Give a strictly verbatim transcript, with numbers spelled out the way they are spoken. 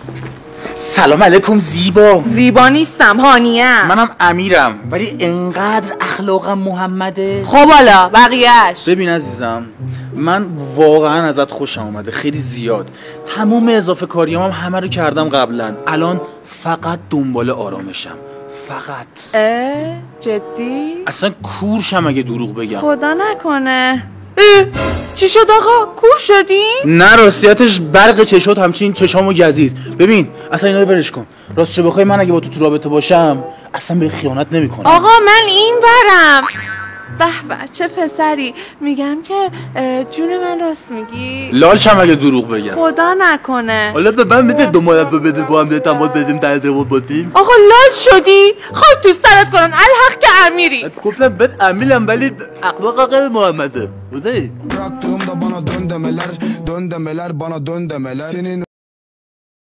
سلام علیکم زیبا. زیبا نیستم، هانیه. منم امیرم، ولی انقدر اخلاقم محمده. خب حالا بقیهش. ببین عزیزم، من واقعا ازت خوشم اومده، خیلی زیاد. تمام اضافه کاریام هم همه رو کردم قبلا. الان فقط دنبال آرامشم، فقط. اه جدی؟ اصلا کورشم اگه دروغ بگم. خدا نکنه. اه چی شد آقا؟ کور شدین؟ نه راستیتش برق چشات همچین چشامو گزید. ببین اصلا اینا رو برش کن. راستش بخوای من اگه با تو تو رابطه باشم اصلا به خیانت نمیکنم. آقا من این ورم. به به چه پسری. میگم که جون من راست میگی؟ لالشم اگه دروغ بگم. خدا نکنه. حالا به من میده دو ماه رو بده با هم ده تماس بدیم در ارتباط بودیم. آقا لال شدی؟ خواهی تو سرت کنن الحق که امیری. گفتم بد امیرم ولی اخلاق غیر محمده. بودی؟ Bıraktığımda bana dön demeler, dön demeler, bana dön demeler. Senin